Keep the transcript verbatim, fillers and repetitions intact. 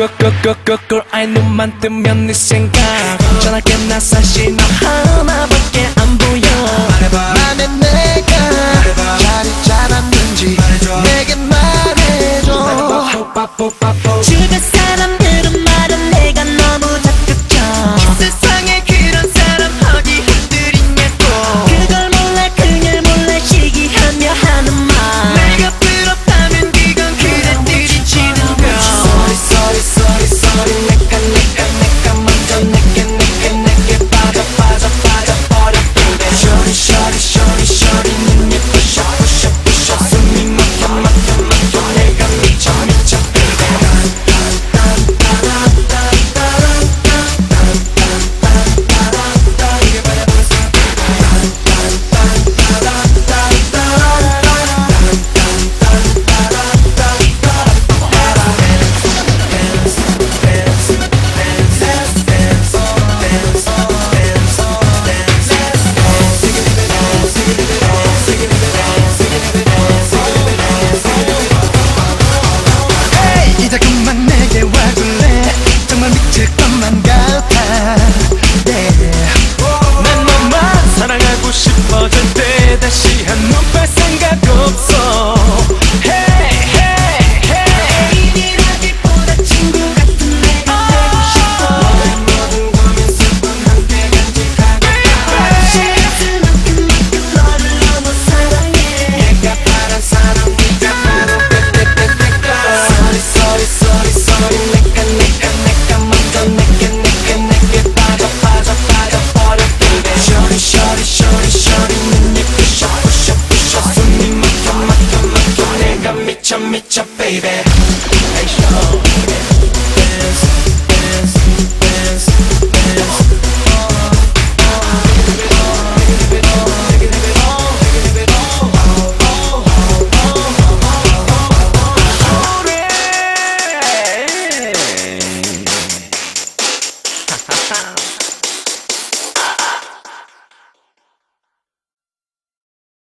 꿀꿀꿀꿀꿀꿀 아이 눈만 뜨면 네 생각 전화게 나 사실 너 하나밖에 안 보여. 말해봐 맘에 내가 자리 잡았는지 내게 말해줘. 주변 사람들은 말은 내가 너무 적극적. 이 세상에 그런 사람 어디 흩들 있냐고. 그걸 몰라 그냥 몰라 시기하며 하는 말. 내가 부럽다면 그건 그대들이 치는 거. Sorry sorry sorry sorry 내가 내가 내가 먼저 내게 내게 내게 빠져 빠져 빠져 버려 baby. Shorty shorty shorty shorty 눈이 부셔 부셔 부셔 숨이 막혀 막혀 막혀 내가 미쳐 미쳐 이제 그만 내게 와줄래. 정말 미칠 것만 같아. yeah. 난 너만 사랑하고 싶어질 때 다시 한 번 뺄 생각 없어. Hey hey hey 애인이라기보다 친구 같은 내가 되고 싶어. 너의 모든 고민 슬픔 함께 간직하고 시간을 만큼 만큼 너를 너무 사랑해. 내가 바란 사람 네가 바로 빼빼빼빼빼. Sorry sorry sorry sorry 내가 내가 내가 먼저 내게 내게 내게 빠져 빠져 빠져 버려 baby. Shorty shorty shorty shorty 눈이 부셔 부셔 부셔 숨이 막혀 막혀 막혀 내가 미쳐 미쳐 baby. Hey, show.